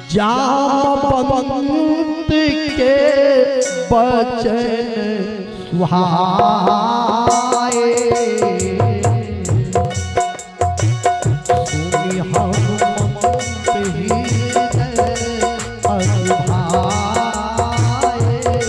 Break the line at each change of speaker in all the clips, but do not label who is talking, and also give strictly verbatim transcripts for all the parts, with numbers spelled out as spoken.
जामवंत के बचन सुहाए, सुनि हनुमंत हृदय अति भाए।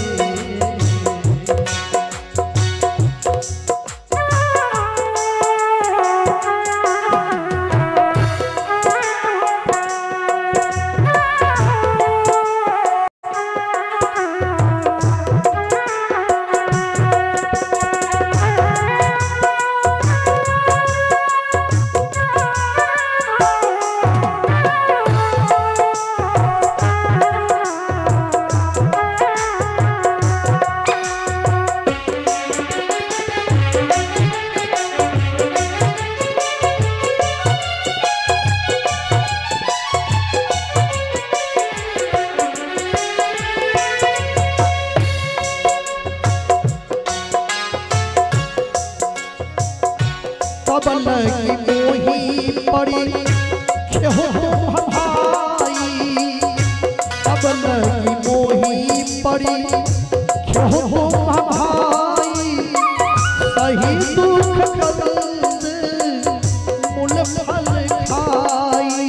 तब लगी मोही पड़ी खेहो भाई, तब लगी मोही पड़ी खेहो भाई। सही दुख कदंद मूल फल खाई,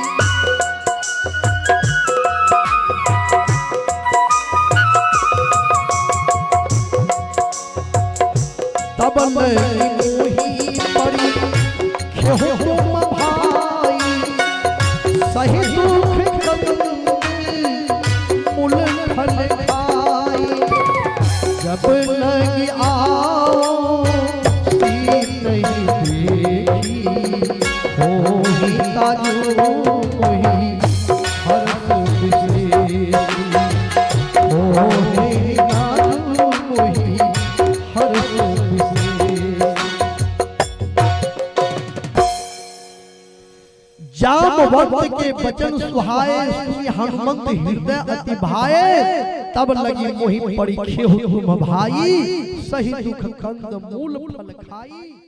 तब लगी मोही पड़ी खेहो भाई। सही दुख कदंद मूल फल खाई। जब लगी आओ सीत नहीं देखी, होही ताजो मोही हर्ष विशेषी, होही ताजो मोही हर्ष विशेषी। जामवंत के बचन सुहाए, सुनि हनुमंत हृदय अति भाए। तब लगी मोही पड़ी खेहु तुम भाई, सही दुख कंद मूल फल खाई।